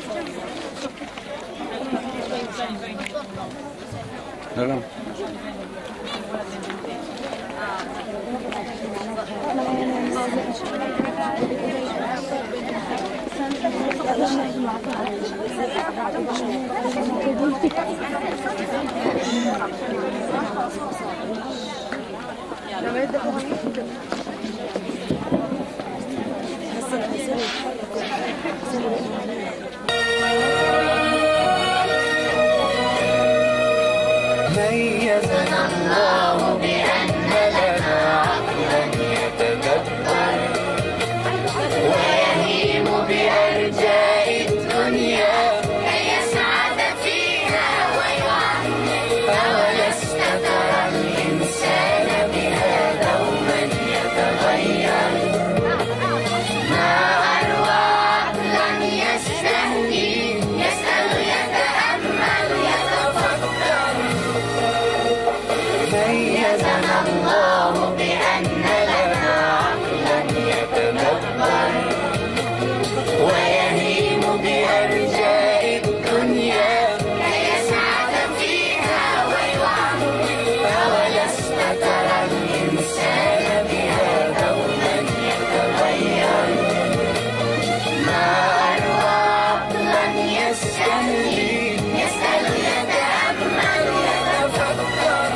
لا ميزنا الله بأن لنا عقلا يتدبر ويهيم بأرجاء الدنيا كي يسعد فيها ويعمر. أولست ترى الإنسان بها دوما يتغير ما أروع عقلا يستهدي يسأل يتأمل يتفكر. ميزنا الله بأن لنا عقلا يتدبر ويهيم بأرجاء الدنيا كي يسعد فيها ويعمر. أولست ترى الإنسان بها دوما يتغير ما أروع عقلا يستهدي يسأل يتأمل يتفكر.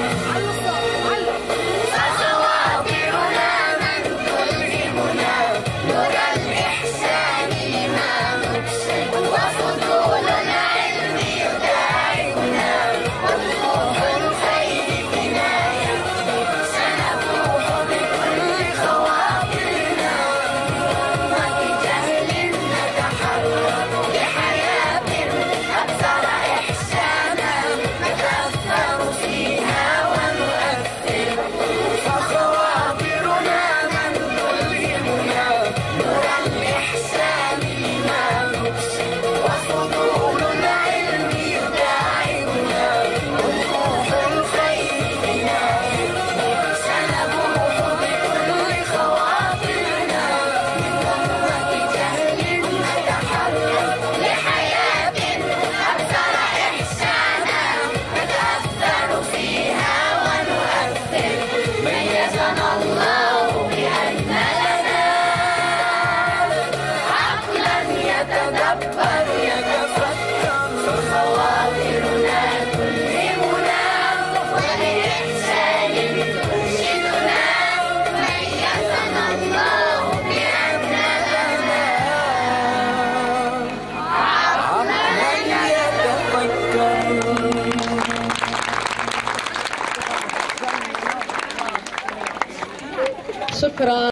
فخواطرنا من تلهمنا نرى الإحسان لما نبصر وفضول العلم يداعبنا وطموح الخير بنا يكبر. سنفوح بكل خواطرنا من جهل نتحرر لحياة أكثر إحسانا نتأثر فيها ونؤثر. فخواطرنا من تلهمنا نرى الإحسان لما نبصر وفضول العلم يداعبنا وطموح الخير بنا يكبر. سنبوح بكل خواطرنا من ظلمة جهل نتحرر لحياة أكثر إحسانا نتأثر فيها ونؤثر. ميزنا الله بأن لنا عقلا يتدبر يتفكر. فخواطرنا تلهمنا ولإحسان ترشدنا. ميزنا الله بأن لنا عقلا يتفكر. شكرا.